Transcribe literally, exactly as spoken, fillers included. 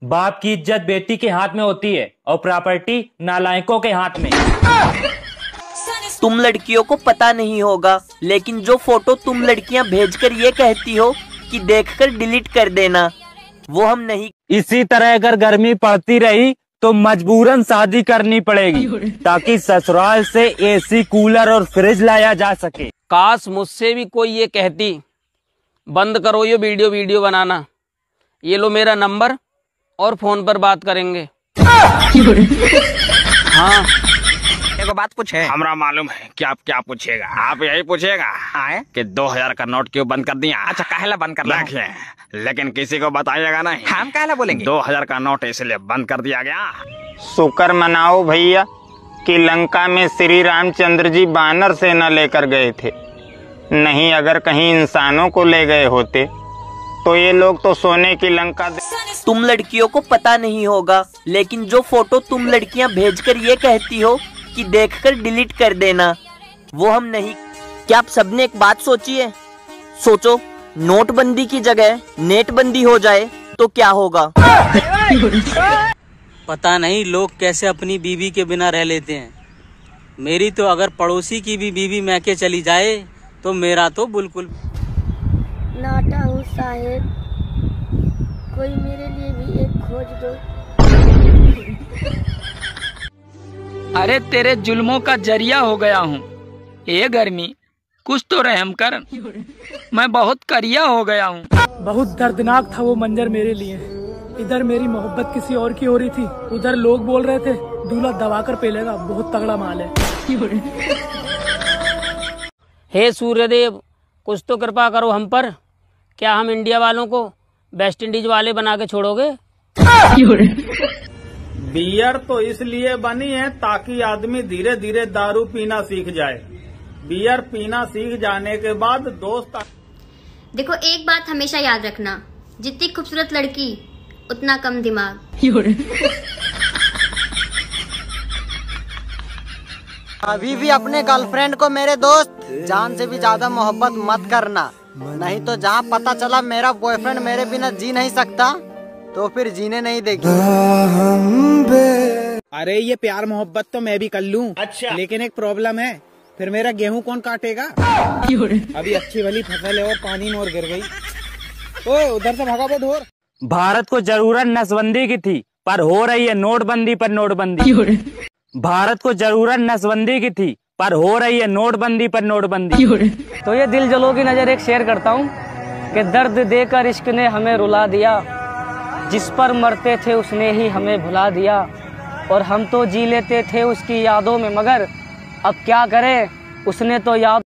बाप की इज्जत बेटी के हाथ में होती है और प्रॉपर्टी नालायकों के हाथ में। तुम लड़कियों को पता नहीं होगा, लेकिन जो फोटो तुम लड़कियां भेजकर ये कहती हो कि देखकर डिलीट कर देना, वो हम नहीं। इसी तरह अगर गर्मी पड़ती रही तो मजबूरन शादी करनी पड़ेगी ताकि ससुराल से एसी, कूलर और फ्रिज लाया जा सके। काश मुझसे भी कोई ये कहती बंद करो ये वीडियो वीडियो बनाना, ये लो मेरा नंबर और फोन पर बात करेंगे। हाँ एगो बात पूछे। हमरा मालूम है कि आप क्या पूछेगा। आप यही पूछेगा आए कि दो हजार का नोट क्यों बंद कर दिया। अच्छा काहेला बंद कर देखिए, लेकिन किसी को बताइएगा नहीं। हम काहेला बोलेंगे। दो हजार का नोट इसलिए बंद कर दिया गया। शुक्र मनाओ भैया कि लंका में श्री रामचंद्र जी बानर सेना लेकर गए थे, नहीं अगर कहीं इंसानों को ले गए होते तो ये लोग तो सोने की लंका। तुम लड़कियों को पता नहीं होगा, लेकिन जो फोटो तुम लड़कियां भेजकर ये कहती हो कि देखकर डिलीट कर देना, वो हम नहीं। क्या आप सबने एक बात सोची है? सोचो, नोटबंदी की जगह नेटबंदी हो जाए तो क्या होगा? पता नहीं लोग कैसे अपनी बीवी के बिना रह लेते हैं। मेरी तो अगर पड़ोसी की भी बीवी मैके चली जाए तो मेरा तो बिल्कुल। नाटा हूँ साहेब, कोई मेरे लिए भी एक खोज दो। अरे तेरे जुल्मों का जरिया हो गया हूँ। ये गर्मी कुछ तो रहम कर, मैं बहुत करिया हो गया हूँ। बहुत दर्दनाक था वो मंजर मेरे लिए। इधर मेरी मोहब्बत किसी और की हो रही थी, उधर लोग बोल रहे थे दूल्हा दबा कर पेलेगा, बहुत तगड़ा माल है। हे सूर्यदेव, कुछ तो कृपा करो हम पर। क्या हम इंडिया वालों को वेस्ट इंडीज वाले बना के छोड़ोगे? बियर तो इसलिए बनी है ताकि आदमी धीरे धीरे दारू पीना सीख जाए। बियर पीना सीख जाने के बाद दोस्त। देखो एक बात हमेशा याद रखना, जितनी खूबसूरत लड़की उतना कम दिमाग। अभी भी अपने गर्लफ्रेंड को मेरे दोस्त जान से भी ज्यादा मोहब्बत मत करना, नहीं तो जहाँ पता चला मेरा बॉयफ्रेंड मेरे बिना जी नहीं सकता तो फिर जीने नहीं देगी। अरे ये प्यार मोहब्बत तो मैं भी कर लूं, अच्छा, लेकिन एक प्रॉब्लम है, फिर मेरा गेहूं कौन काटेगा? अभी अच्छी भली फसल है और पानी में और गिर गई। ओ उधर से भागा वो ढोर। भारत को जरूरत नसबंदी की थी, पर हो रही है नोटबंदी पर नोटबंदी। भारत को जरूरत नसबंदी की थी, पर हो रही है नोटबंदी पर नोटबंदी। तो ये दिल जलो की नजर एक शेयर करता हूँ कि दर्द देकर इश्क ने हमें रुला दिया, जिस पर मरते थे उसने ही हमें भुला दिया, और हम तो जी लेते थे उसकी यादों में, मगर अब क्या करें उसने तो याद